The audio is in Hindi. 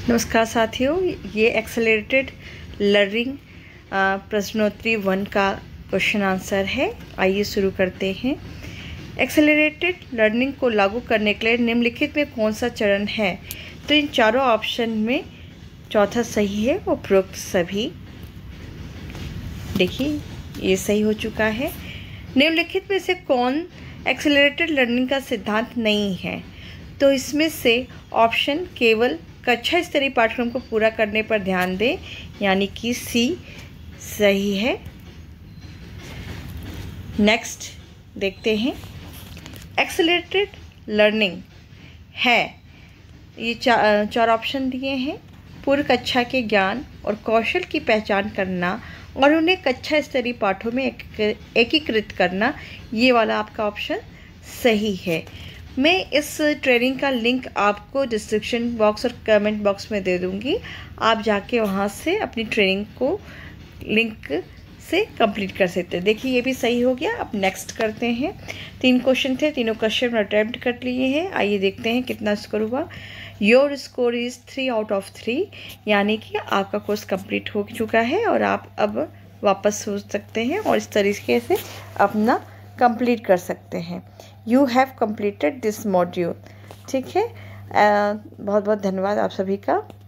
नमस्कार साथियों, ये एक्सेलरेटेड लर्निंग प्रश्नोत्तरी 1 का क्वेश्चन आंसर है। आइए शुरू करते हैं। एक्सेलरेटेड लर्निंग को लागू करने के लिए निम्नलिखित में कौन सा चरण है? तो इन चारों ऑप्शन में चौथा सही है, उपरोक्त सभी। देखिए ये सही हो चुका है। निम्नलिखित में से कौन एक्सेलरेटेड लर्निंग का सिद्धांत नहीं है? तो इसमें से ऑप्शन केवल कक्षा स्तरीय पाठ्यक्रम को पूरा करने पर ध्यान दें, यानी कि सी सही है। नेक्स्ट देखते हैं। एक्सेलरेटेड लर्निंग है, ये चार ऑप्शन दिए हैं। पूर्व कक्षा के ज्ञान और कौशल की पहचान करना और उन्हें कक्षा स्तरीय पाठों में एकीकृत करना, ये वाला आपका ऑप्शन सही है। मैं इस ट्रेनिंग का लिंक आपको डिस्क्रिप्शन बॉक्स और कमेंट बॉक्स में दे दूँगी। आप जाके वहाँ से अपनी ट्रेनिंग को लिंक से कंप्लीट कर सकते हैं। देखिए ये भी सही हो गया। अब नेक्स्ट करते हैं। 3 क्वेश्चन थे, तीनों क्वेश्चन अटेम्प्ट कर लिए हैं। आइए देखते हैं कितना स्कोर हुआ। Your score is 3 out of 3, यानी कि आपका कोर्स कंप्लीट हो चुका है और आप अब वापस हो सकते हैं और इस तरीके से अपना कंप्लीट कर सकते हैं। You have completed this module. ठीक है, बहुत बहुत धन्यवाद आप सभी का।